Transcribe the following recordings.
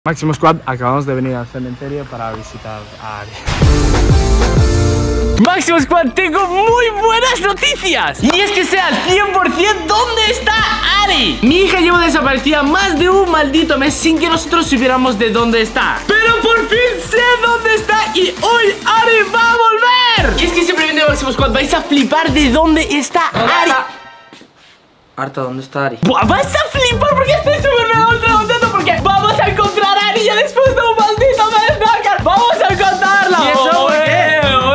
Máximo Squad, acabamos de venir al cementerio para visitar a Ari. Máximo Squad, tengo muy buenas noticias. Y es que sé al 100% dónde está Ari. Mi hija lleva desaparecida más de un maldito mes sin que nosotros supiéramos de dónde está. Pero por fin sé dónde está y hoy Ari va a volver. Y es que simplemente Máximo Squad vais a flipar de dónde está Ari. Arta, ¿dónde está Ari? Buah, vas a flipar porque estoy súper mega ultra contento porque vamos a encontrar a Ari ya después de un maldito mes, Nácar. Vamos a encontrarla. ¿Y eso por qué?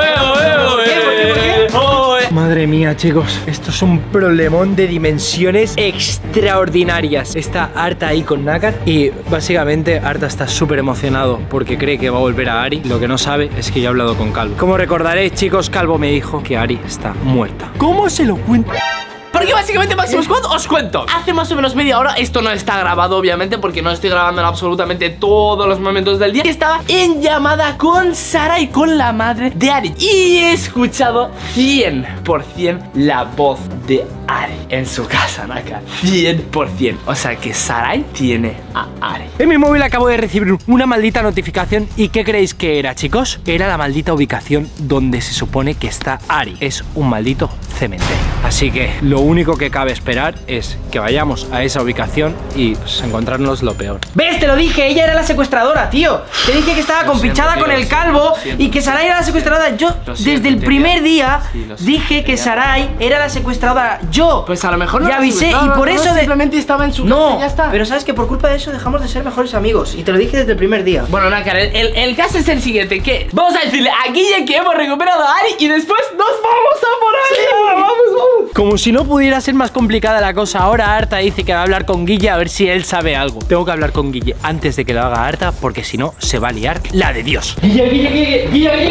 ¿Por qué? Madre mía, chicos, esto es un problemón de dimensiones extraordinarias. Está Arta ahí con Nácar y básicamente Arta está súper emocionado porque cree que va a volver a Ari. Lo que no sabe es que yo he hablado con Calvo. Como recordaréis, chicos, Calvo me dijo que Ari está muerta. ¿Cómo se lo cuento? Porque básicamente Máximo Squad, os cuento. Hace más o menos media hora, esto no está grabado obviamente porque no estoy grabando en absolutamente todos los momentos del día, que estaba en llamada con Sara y con la madre de Ari. Y he escuchado 100% la voz de Ari en su casa, Nácar. 100%. O sea que Sarai tiene a Ari. En mi móvil acabo de recibir una maldita notificación. ¿Y qué creéis que era, chicos? Era la maldita ubicación donde se supone que está Ari. Es un maldito cementerio. Así que lo único que cabe esperar es que vayamos a esa ubicación y pues, encontrarnos lo peor. ¿Ves? Te lo dije, ella era la secuestradora, tío. Te dije que estaba compinchada con el Calvo y que Sarai era la secuestradora. Yo desde el primer día dije que Sarai era la secuestradora. Yo pues a lo mejor no ya avisé y por eso simplemente estaba en su casa y ya está. Pero sabes que por culpa de eso dejamos de ser mejores amigos. Y te lo dije desde el primer día. Bueno, Nácar, el caso es el siguiente, que vamos a decirle a Guille que hemos recuperado a Ari y después nos vamos a por Ari. Vamos. Como si no pudiera ser más complicada la cosa. Ahora Arta dice que va a hablar con Guille a ver si él sabe algo. Tengo que hablar con Guille antes de que lo haga Arta, porque si no se va a liar la de Dios. Guille.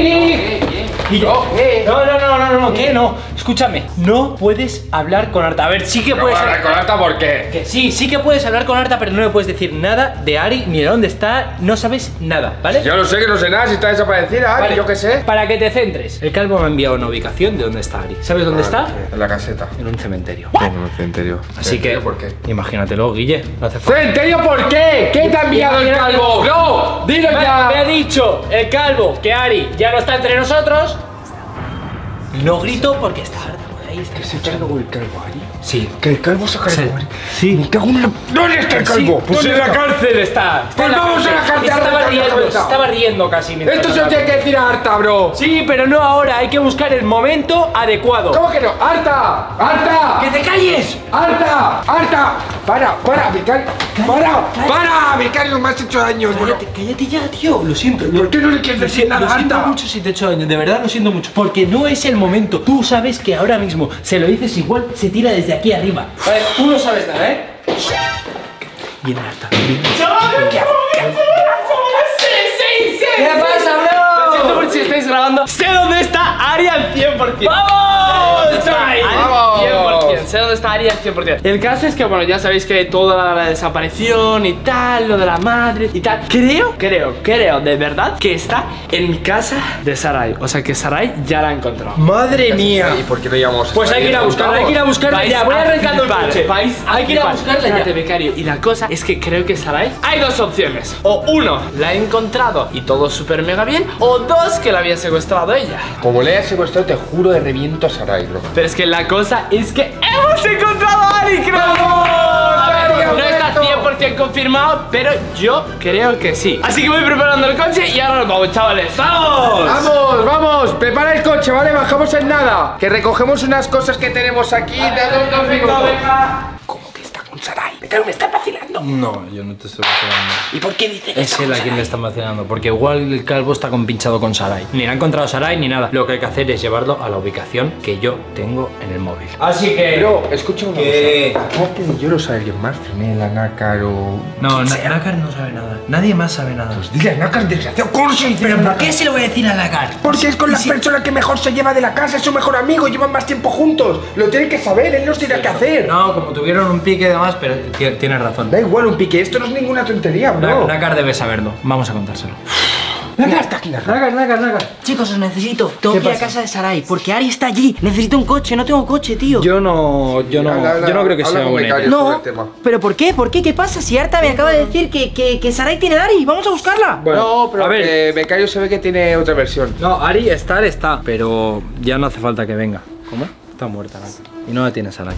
No, ¿qué? No, escúchame. No puedes hablar con Arta. A ver, sí que puedes hablar con Arta, ¿por qué? Que sí que puedes hablar con Arta, pero no le puedes decir nada de Ari ni de dónde está. No sabes nada, ¿vale? Yo no sé, que no sé nada, si está desaparecida, Ari, vale, yo qué sé. Para que te centres. El Calvo me ha enviado una ubicación de dónde está Ari. ¿Sabes dónde está? En la caseta. En un cementerio. En un cementerio. Así que, ¿por qué? Imagínatelo, Guille. No hace falta. ¿Cementerio por qué? ¿Qué te ha enviado el Calvo? ¡No! ¡Dilo ya! Me ha dicho el Calvo que Ari ya no está entre nosotros. No grito porque está Arta por ahí. ¿Que se cargó el Calvo, Ari? Sí. ¿Que el Calvo se cargó, Ari? Sí. Me cago en la... ¿Dónde está el Calvo? Pues en la cárcel está. Pues vamos a la cárcel. Estaba riendo casi. Esto se lo tiene que decir a Arta, bro. Sí, pero no ahora. Hay que buscar el momento adecuado. ¿Cómo que no? ¡Arta! ¡Arta! ¡Que te calles! ¡Arta! ¡Arta! ¡Para, Vicario! ¡Para, Vicario! Me has hecho daño. Cállate ya, tío. Lo siento. ¿Por qué no le quieres decir nada, Arta? Lo siento Arta? mucho si te he hecho daño. De verdad lo siento mucho. Porque no es el momento. Tú sabes que ahora mismo se lo dices igual, se tira desde aquí arriba. Vale, tú no sabes nada, ¿eh? Viene Arta. Sí. ¿Qué pasa, bro? Lo siento por si estáis grabando. Sé dónde está Ari al 100%. ¡Vamos! ¡Vamos! 100%. Sé dónde está Ari al 100%. El caso es que, bueno, ya sabéis que toda la desaparición y tal, lo de la madre y tal. Creo, de verdad, que está en mi casa de Sarai. O sea que Sarai ya la ha encontrado. ¡Madre mía! ¿Y por qué no íbamos a Pues hay que ir a buscarla, ya. Voy arrancando el coche. Hay que ir a buscarla ya, Becario. Y la cosa es que creo que Sarai, hay dos opciones. O uno, la he encontrado y todo súper mega bien. O dos, que la había secuestrado ella. Como le hayas secuestrado, te juro de reviento a Sarai, bro. Pero es que la cosa es que hemos encontrado a Ari, creo. A ver, no está 100% confirmado, pero yo creo que sí. Así que voy preparando el coche y ahora nos vamos, chavales. ¡Vamos! Vamos, prepara el coche, ¿vale? Bajamos en nada. Que recogemos unas cosas que tenemos aquí. ¿Cómo que está con Sarai? Me está vacilando. No, yo no te estoy vacilando. ¿Y por qué dice que Es él a quien le están vacilando, porque igual el Calvo está compinchado con Sarai. Ni ha encontrado Sarai ni nada. Lo que hay que hacer es llevarlo a la ubicación que yo tengo en el móvil. Así que... Pero, escucha una cosa. Aparte de yo, lo sabe alguien más, Finela, Nácar o... No, Nácar no sabe nada. Nadie más sabe nada. Pues dile a Nácar, desgraciado, ¿cómo se dice? ¿Pero por qué se lo voy a decir a Nácar? Porque es con la persona que mejor se lleva de la casa, es su mejor amigo, llevan más tiempo juntos. Lo tiene que saber, él nos tiene que hacer. No, como tuvieron un pique y demás, pero tienes razón. Da igual un pique, esto no es ninguna tontería, bro. Nácar debe saberlo. Vamos a contárselo. Nagar está aquí, Nagar. Chicos, os necesito. Tengo que ir a casa de Sarai, porque Ari está allí. Necesito un coche, no tengo coche, tío. Yo no creo que sea buena idea. No, pero ¿por qué? ¿Por qué? ¿Qué pasa? Si Arta me acaba de decir que Sarai tiene a Ari. Vamos a buscarla. Bueno, no, pero a ver, Becario se ve que tiene otra versión. No, Ari está, pero ya no hace falta que venga. ¿Cómo? Está muerta, Nagar. Y no la tiene Sarai.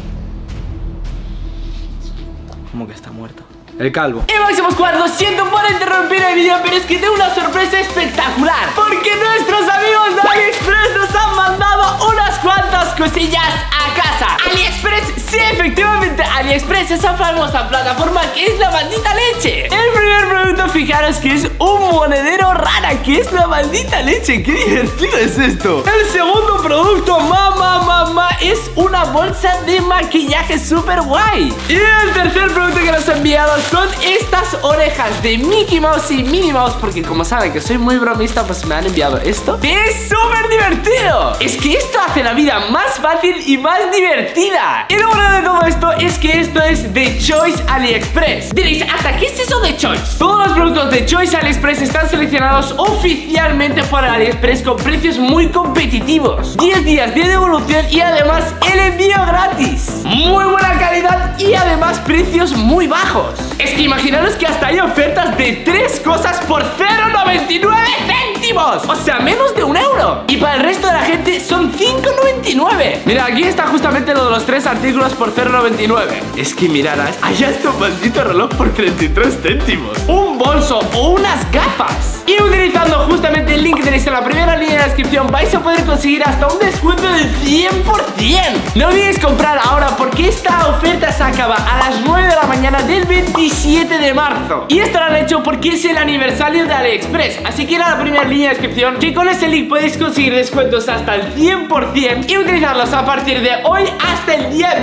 ¿Cómo que está muerta? El calvo. Y Máximo Squad, lo siento por interrumpir el vídeo, pero es que tengo una sorpresa espectacular, porque nuestros amigos de AliExpress nos han mandado unas cuantas cosillas a casa. AliExpress, sí, efectivamente, AliExpress, esa famosa plataforma que es la maldita leche. El primer producto, fijaros que es un monedero rara, que es la maldita leche. Qué divertido es esto. El segundo producto, mamá, es una bolsa de maquillaje súper guay. Y el tercer producto que nos ha enviado son estas orejas de Mickey Mouse y Minnie Mouse, porque como saben que soy muy bromista, pues me han enviado esto. ¡Es súper divertido! Es que esto hace la vida más fácil y más divertida. Y lo bueno de todo esto es que esto es de Choice AliExpress. Diréis, ¿hasta qué es eso de Choice? Todos los productos de Choice AliExpress están seleccionados oficialmente por AliExpress con precios muy competitivos, 10 días de devolución y además el envío gratis. Muy buena calidad y además precios muy bajos. Es que imaginaros que hasta hay ofertas de 3 cosas por 0,99 céntimos, o sea, menos de €1. Y para el resto de la gente son 5,99. Mira, aquí está justamente lo de los 3 artículos por 0,99. Es que mirad, allá está un maldito reloj por 33 céntimos, un bolso o unas gafas. Y utilizando justamente el link que tenéis en la primera línea de la descripción, vais a poder conseguir hasta un descuento del 100%. No olvidéis comprar ahora, porque esta oferta se acaba a las 9 de la mañana del 27 de marzo. Y esto lo han hecho porque es el aniversario de AliExpress. Así que ir a la primera línea de descripción, que con ese link podéis conseguir descuentos hasta el 100% y utilizarlos a partir de hoy hasta el día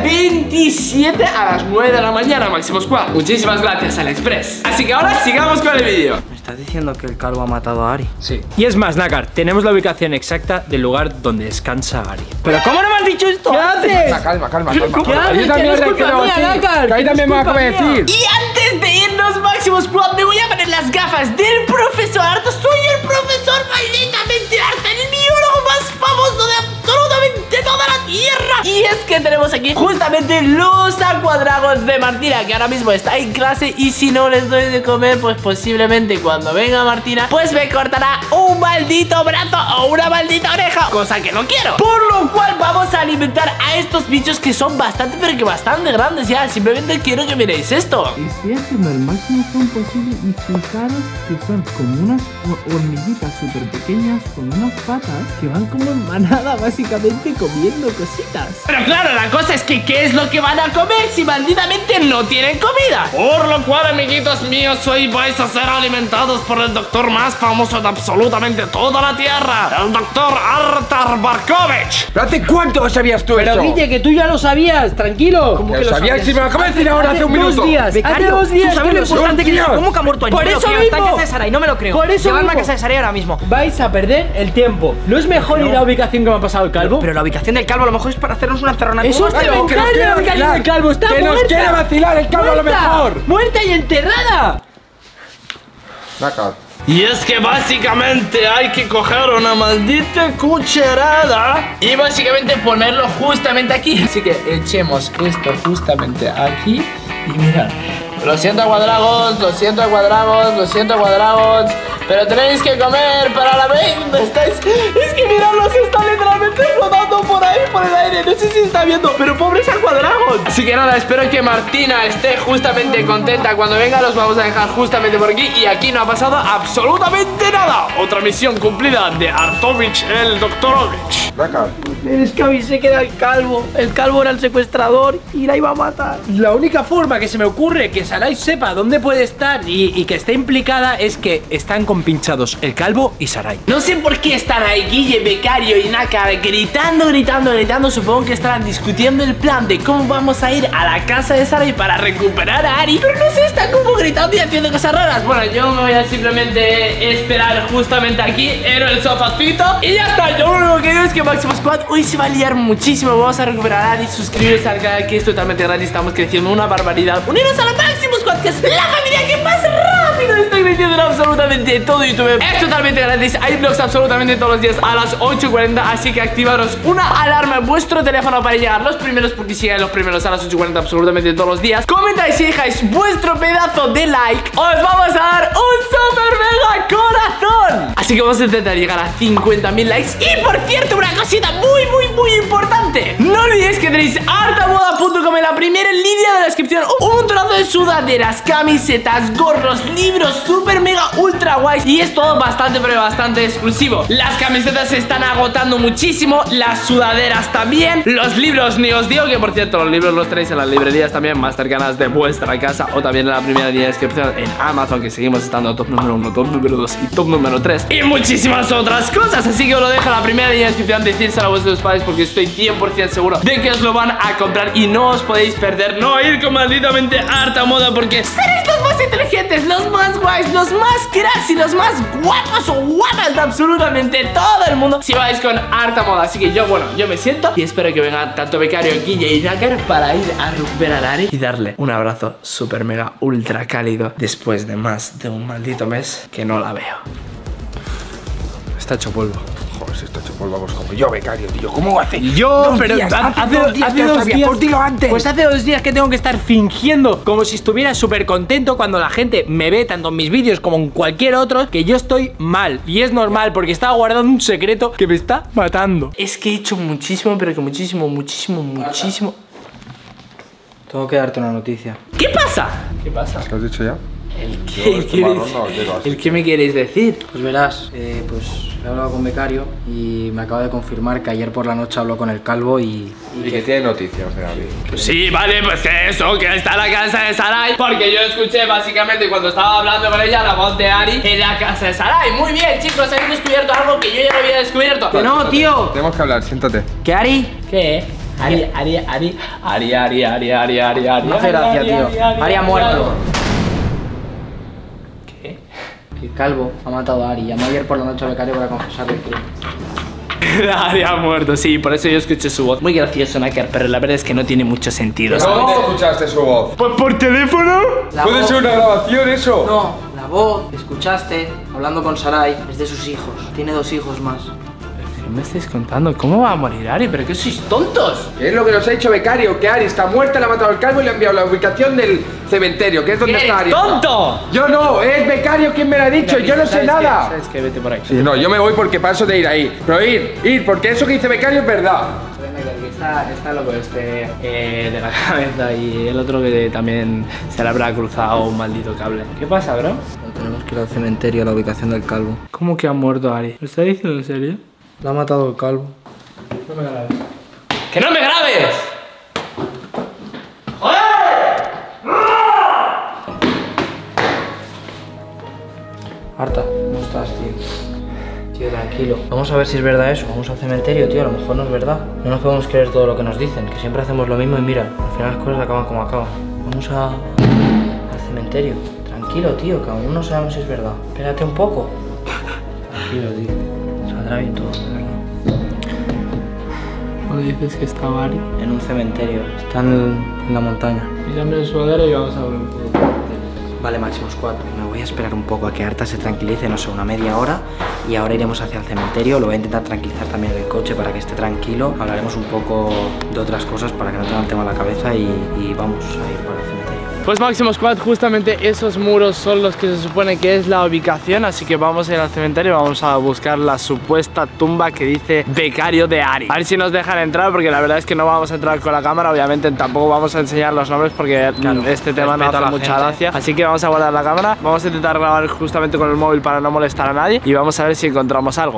27 a las 9 de la mañana, Máximo Squad. Muchísimas gracias, AliExpress. Así que ahora sigamos con el vídeo. ¿Me estás diciendo que el calvo ha matado a Ari? Sí. Y es más, Nagar, tenemos la ubicación exacta del lugar donde descansa Ari. ¿Pero cómo no me has dicho esto? ¿Qué haces? Calma. ¿Qué haces? Yo también reacciono así. Que ahí también me acabo de decir. Y antes de irnos, Máximo Squad, me voy a poner las gafas del profesor Arta. Soy el profesor malditamente Arta, el biólogo más famoso de absolutamente toda la tierra. Y es que tenemos aquí justamente los Aquadragons de Martina, que ahora mismo está en clase. Y si no les doy de comer, pues posiblemente cuando venga Martina, pues me cortará un maldito brazo o una maldita oreja, cosa que no quiero. Por lo cual vamos a alimentar a estos bichos que son bastante, pero que bastante grandes ya. Simplemente quiero que miréis esto. Estoy haciendo el máximo zoom posible y fijaros que son como unas hormiguitas súper pequeñas con unas patas que van como en manada básicamente comiendo cositas. Pero claro, la cosa es que ¿qué es lo que van a comer si malditamente no tienen comida? Por lo cual, amiguitos míos, hoy vais a ser alimentados por el doctor más famoso de absolutamente toda la tierra, el doctor Artar Barkovich. ¿Pero hace cuánto sabías tú Pero eso? Guille, que tú ya lo sabías, tranquilo. ¿Cómo que lo sabías? Si me lo acabas de decir ahora hace un minuto. 2 días. Becario, Hace 2 días. ¿tú sabes lo importante que es? ¿Cómo que ha muerto Ari? Por No me lo eso creo, está en mismo. casa de Sarai, no me lo creo. Por eso Llevarme a mismo. casa de Sarai ahora mismo. Vais a perder el tiempo. ¿No es mejor ir a la ubicación que me ha pasado el calvo? Pero la ubicación del calvo a lo mejor es para hacernos una encerrona. Eso es Claro, que nos quiere cementerio, vacilar. el calvo está Que nos muerta. quiere vacilar el calvo a lo mejor. Muerta y enterrada. Nagar. Y es que básicamente hay que coger una maldita cucharada y básicamente ponerlo justamente aquí. Así que echemos esto justamente aquí y mirad. Lo siento, Aquadragons, lo siento, Aquadragons, lo siento, Aquadragons, pero tenéis que comer, pero a la vez estáis... Es que miradlos, están literalmente flotando por ahí, por el aire. No sé si está viendo, pero pobres Aquadragons. Así que nada, espero que Martina esté justamente contenta. Cuando venga los vamos a dejar justamente por aquí. Y aquí no ha pasado absolutamente nada. Otra misión cumplida de Artovich, el Doktorovich. Nagar. Es que avisé que era el calvo. El calvo era el secuestrador y la iba a matar. La única forma que se me ocurre que Sarai sepa dónde puede estar y que esté implicada es que están compinchados el calvo y Sarai. No sé por qué están ahí Guille, Becario y Naka gritando. Supongo que estarán discutiendo el plan de cómo vamos a ir a la casa de Sarai para recuperar a Ari. Pero no sé, están como gritando y haciendo cosas raras. Bueno, yo me voy a simplemente esperar justamente aquí en el sofacito y ya está. Yo lo único que digo es que Máximo Squad hoy se va a liar muchísimo. Vamos a recuperar a Ari. Suscribiros al canal, que es totalmente gratis. Estamos creciendo una barbaridad. Uniros a la Máximo Squad, que es la familia que más rápido estoy creciendo en absolutamente absolutamente todo YouTube es totalmente gratis. Hay vlogs absolutamente todos los días a las 8:40. Así que activaros una alarma en vuestro teléfono para llegar los primeros, porque si llegáis los primeros a las 8:40 absolutamente todos los días, comentáis y dejáis vuestro pedazo de like, os vamos a dar un super mega corazón. Así que vamos a intentar llegar a 50.000 likes. Y por cierto, una cosita muy importante: no olvidéis que tenéis artamoda.com en la primera línea de la descripción un montonazo de sudaderas, camisetas, gorros, libros super mega ultra guays. Y es todo bastante pero bastante exclusivo. Las camisetas se están agotando muchísimo, las sudaderas también. Los libros ni os digo, que por cierto los libros los tenéis en las librerías también más cercanas de vuestra casa, o también en la primera línea de descripción en Amazon, que seguimos estando top número 1, top número 2 y top número 3, y muchísimas otras cosas. Así que os lo dejo en la primera línea de descripción, decírselo a vuestros padres porque estoy 100% seguro de que os lo van a comprar y no os podéis perder no ir con malditamente harta moda, porque seréis los más inteligentes, los más guays, los más cracks y los más guapos o guapas de absolutamente todo el mundo si vais con harta moda. Así que yo me siento y espero que venga tanto Becario, Guille y Nácar para ir a recuperar a Ari y darle un abrazo super mega ultra cálido después de más de un maldito mes que no la veo. Está hecho polvo. Joder, si está hecho polvo, vamos como yo, Becario, tío. ¿Cómo hace? Yo, pero hace 2 días que lo sabía, pues dilo antes. Pues hace 2 días que tengo que estar fingiendo como si estuviera súper contento cuando la gente me ve tanto en mis vídeos como en cualquier otro, que yo estoy mal. Y es normal porque estaba guardando un secreto que me está matando. Es que he hecho muchísimo, pero que muchísimo. Tengo que darte una noticia. ¿Qué pasa? ¿Qué pasa? ¿Qué has dicho ya? ¿El qué me queréis decir? Pues verás, pues he hablado con Becario y me acaba de confirmar que ayer por la noche habló con el calvo y que tiene noticias de Ari. Pues sí, vale, pues que eso, que está en la casa de Sarai. Porque yo escuché básicamente cuando estaba hablando con ella la voz de Ari en la casa de Sarai. Muy bien, chicos, habéis descubierto algo que yo ya no había descubierto. ¡Que no, tío! Tenemos que hablar, siéntate. ¿Qué, Ari? ¿Qué? Ari. No hace gracia, tío. Ari ha muerto. ¿Qué? El calvo ha matado a Ari. Llamó ayer por la noche a Becario para confesarle el crimen. Ari ha muerto, sí, por eso yo escuché su voz. Muy gracioso, Nácar, pero la verdad es que no tiene mucho sentido. ¿Cómo escuchaste su voz? ¿Pues por teléfono? ¿Puede ser una grabación eso? No, la voz que escuchaste hablando con Sarai es de sus hijos. Tiene 2 hijos más. ¿Qué me estáis contando? ¿Cómo va a morir Ari? ¿Pero qué sois tontos? ¿Qué es lo que nos ha dicho Becario? Que Ari está muerta, le ha matado el calvo y le ha enviado la ubicación del cementerio, que es donde está Ari. ¡Tonto! Yo no, es Becario quien me lo ha dicho, yo no sé nada. ¿Sabes qué? Vete por ahí. Sí, no, yo me voy porque paso de ir ahí. Pero ir, porque eso que dice Becario es verdad. Está loco de la cabeza y el otro que también se le habrá cruzado un maldito cable. ¿Qué pasa, bro? Tenemos que ir al cementerio a la ubicación del calvo. ¿Cómo que ha muerto Ari? ¿Lo estás diciendo en serio? La ha matado el calvo. No me grabes. ¡Que no me grabes! Arta, ¿cómo estás, tío? Tío, tranquilo. Vamos a ver si es verdad eso. Vamos al cementerio, tío. A lo mejor no es verdad. No nos podemos creer todo lo que nos dicen, que siempre hacemos lo mismo y mira, al final las cosas acaban como acaban. Vamos al cementerio. Tranquilo, tío, que aún no sabemos si es verdad. Espérate un poco. Tranquilo, tío. Saldrá bien todo, de verdad. ¿Dónde dices que estaba Ari? En un cementerio. Está en la montaña. Mírame el sudadero y vamos a ver. Vale, Máximos 4. Me voy a esperar un poco a que Arta se tranquilice, no sé, una media hora. Y ahora iremos hacia el cementerio. Lo voy a intentar tranquilizar también en el coche para que esté tranquilo. Hablaremos un poco de otras cosas para que no tenga el tema en la cabeza y vamos a ir para el cementerio. Pues Máximo Squad, justamente esos muros son los que se supone que es la ubicación. Así que vamos a ir al cementerio y vamos a buscar la supuesta tumba que dice Becario de Ari. A ver si nos dejan entrar, porque la verdad es que no vamos a entrar con la cámara. Obviamente tampoco vamos a enseñar los nombres porque este tema no hace mucha gracia. Así que vamos a guardar la cámara. Vamos a intentar grabar justamente con el móvil para no molestar a nadie. Y vamos a ver si encontramos algo.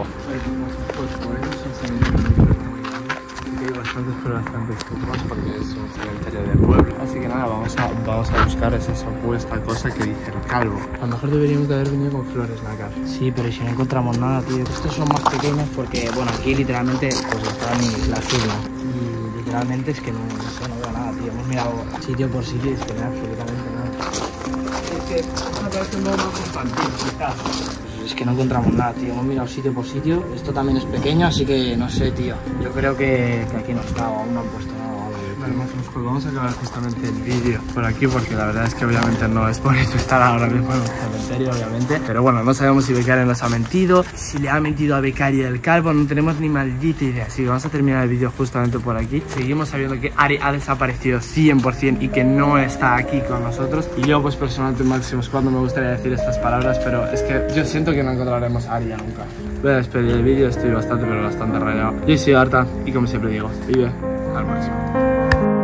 Así que nada, vamos a buscar esa supuesta cosa que dice el calvo. A lo mejor deberíamos de haber venido con flores, Nácar. Sí, pero si no encontramos nada, tío. Estos son más pequeños porque, bueno, aquí literalmente pues están las urnas. Y literalmente es que no veo nada, tío. Hemos mirado sitio por sitio y es que no hay absolutamente nada. Es que me parece un poco más infantil, quizás. Es que no encontramos nada, tío. Hemos mirado sitio por sitio. Esto también es pequeño, así que no sé, tío. Yo creo que aquí no está o aún no han puesto nada. Vale, vamos a acabar justamente el vídeo por aquí porque la verdad es que obviamente no es bonito estar ahora mismo en un cementerio, obviamente. Pero bueno, no sabemos si Becaria nos ha mentido, si le ha mentido a Becaria el calvo, no tenemos ni maldita idea. Así que vamos a terminar el vídeo justamente por aquí. Seguimos sabiendo que Ari ha desaparecido 100% y que no está aquí con nosotros. Y yo pues personalmente en Maximum Squad no me gustaría decir estas palabras, pero es que yo siento que no encontraremos a Ari ya nunca. Voy a despedir el vídeo, estoy bastante pero bastante rayado. Yo soy Arta y como siempre digo, vive al máximo.